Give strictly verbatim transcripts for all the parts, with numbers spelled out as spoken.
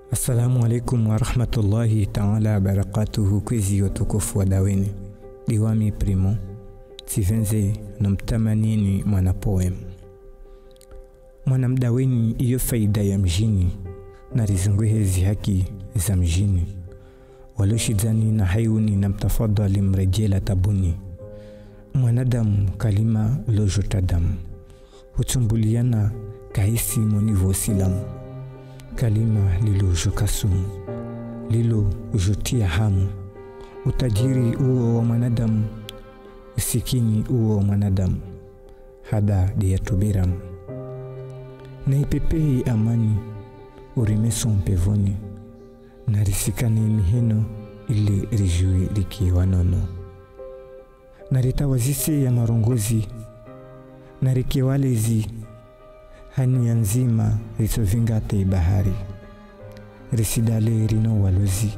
Assalamu alaikum wa rahmatullahi ta'ala wa barakatuhu. Kwezi watukufu wa Daweni, Diwami Primo Tivenze na mtamanini mwana poem. Mwana mdaweni iyo faida ya mjini na rizunguhezi haki za mjini. Waloshidhani na hayuni na mtafadhali mrejela tabuni. Mwanadamu kalima lojotadamu hutumbuliana kahisi monivo silamu. Kalima lilo jokasumu, lilo ujotia hamu. Utajiri uo wa mwanadamu, usikini uo wa mwanadamu, hada diyatubiramu. Na ipepei amani, urimeso mpevoni, na risikane miheno ili rijui riki wanono. Na ritawazise ya marongozi, na riki walezi, hani ya nzima risovingate bahari, risidale rino walozi.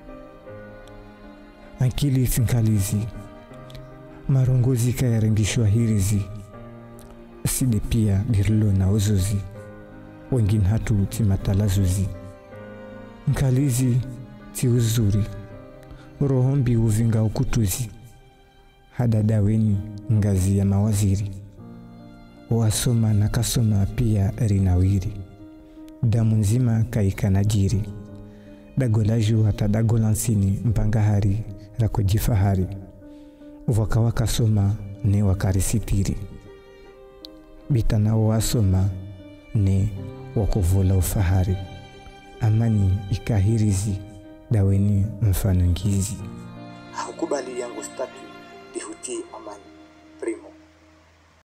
Ankili sinkalizi, marongozi kaya rengishwa hirizi, side pia dirlo na ozozi, wengine hatu timatalazuzi. Nkalizi ti uzuri, rohombi uvinga ukutuzi, hada Daweni ngazi ya mawaziri. Wasoma na kasoma pia rinawiri, damu nzima kaikanajiri. Dagolaju hata dagolansini mpangahari rakojifahari. Uvaka wakasoma ne wakarisitiri, bitanao wasoma ne wakuvola ufahari. Amani ikahirizi, Daweni mfano ngizi. Hakubali yangu statu ihuti amani. Primo.